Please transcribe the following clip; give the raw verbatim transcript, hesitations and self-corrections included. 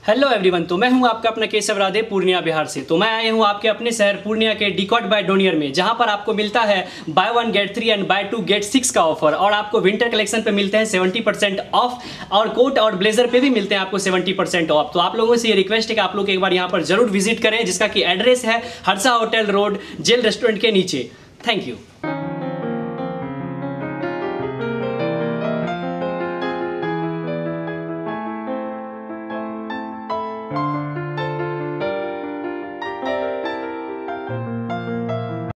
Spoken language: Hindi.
हेलो एवरीवन, तो मैं हूं आपका अपना केशव राधे पूर्णिया बिहार से। तो मैं आया हूं आपके अपने शहर पूर्णिया के डिकॉट बाय डोनियर में, जहां पर आपको मिलता है buy one get three and buy two get six का ऑफर। और आपको विंटर कलेक्शन पे मिलते हैं सेवेंटी परसेंट ऑफ, और कोट और ब्लेजर पे भी मिलते हैं आपको सेवेंटी परसेंट ऑफ। तो आप लोगों से ये रिक्वेस्ट है कि आप लोग एक बार यहाँ पर जरूर विजिट करें, जिसका कि एड्रेस है Harsha hotel road jail restaurant के नीचे। Thank you.